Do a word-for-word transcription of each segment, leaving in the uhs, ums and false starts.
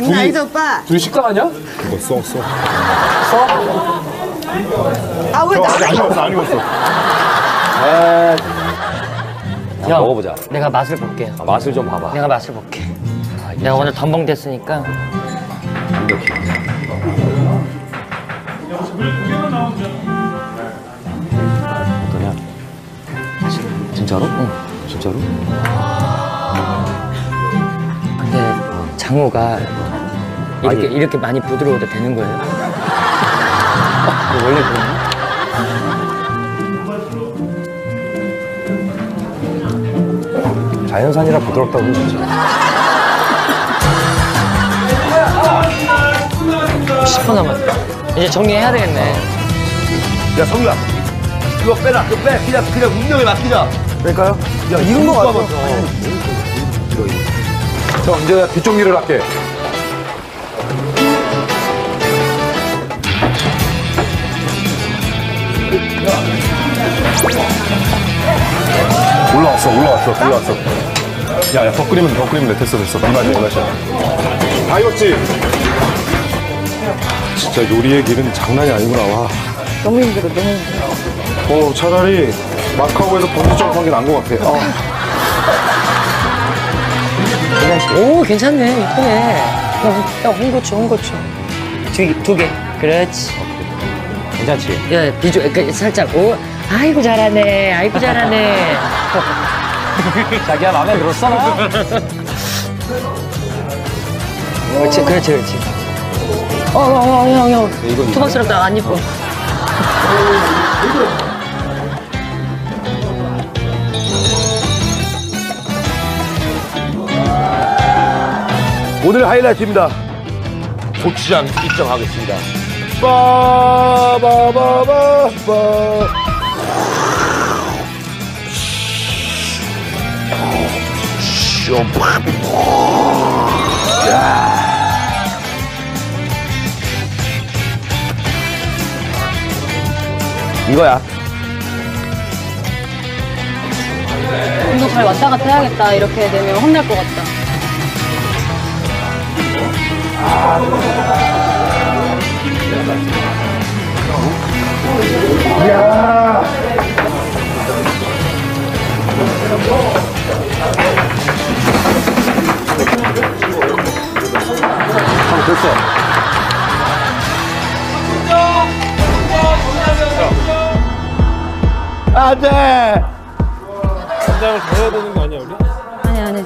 장난 아니다 오빠. 둘이 식당 하냐? 이거 써, 써. 써? 아 왜 나? 안 익었어, 안 익었어. 아, 형, 먹어보자. 내가 맛을 볼게. 아, 맛을 좀 봐봐. 내가 맛을 볼게. 아, 내가 오늘 덤벙 됐으니까. 어떠냐? 진짜로? 응. 진짜로? 근데 장호가 이렇게 아니. 이렇게 많이 부드러워도 되는 거예요? 뭐 원래 그러나? 자연산이라 부드럽다고 하면 되지. 십 분 남았다. 이제 정리해야 되겠네. 야, 성규야. 그거 빼라. 그거 빼. 그냥, 그냥 운명에 맡기자. 뺄까요? 야, 이런 거 같아. 형, 이제 뒷정리를 할게. 올라왔어, 올라왔어, 올라왔어. 야, 야, 더 끓이면, 더 끓이면 돼. 됐어, 됐어. 이 맛이야, 이 맛이야. 다 익었지? 진짜 요리의 길은 장난이 아니구나, 와. 너무 힘들어 너무 힘들어. 어, 차라리 마카오에서 번지 점프한 게 나은 것 같아. 아. 오, 괜찮네. 이쁘네. 형, 형 홍고추, 홍고추. 두, 두 개. 그렇지. 괜찮지? 야, 비주, 그, 살짝, 오, 아이고, 잘하네. 아이고, 잘하네. 자기야, 마음에 들었어? 그렇지, 그렇지, 그렇지. 어, 어, 어, 형, 형. 이건 투박스럽다. 안 이뻐. 오늘 하이라이트입니다. 고추장 입점하겠습니다. 빠바바바바. 이거야. 이거 잘 왔다 갔다 해야겠다. 이렇게 되면 혼날 것 같다. 형, 됐어. 안 돼! 간장을 더 해야 되는 거 아니야, 우리? 아니, 아니.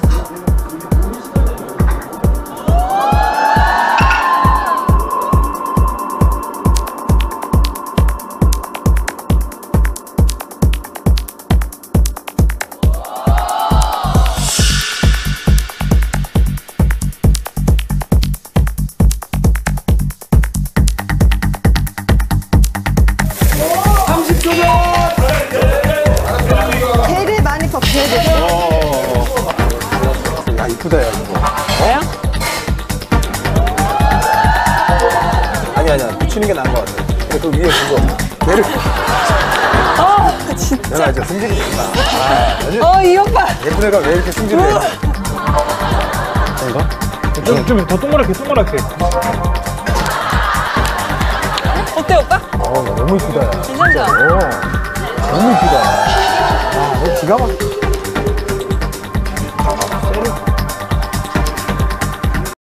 배를 많이 퍼 배를. 야, 이쁘다, 야, 이거. 뭐야? 아니, 아니야. 붙이는 게 나은 것 같아. 근데 그 위에 그거. 얘를. 아 진짜. 내가 이제 승질이 있다. 아, 어 이 오빠. 예쁜 애가 왜 이렇게 승질을 해? 좀, 좀 더 동그랗게, 동그랗게. 어때 오빠? 어, 너무 이쁘다, 야. 괜찮죠? 어, 너무 이쁘다. 아, 너 기가 막.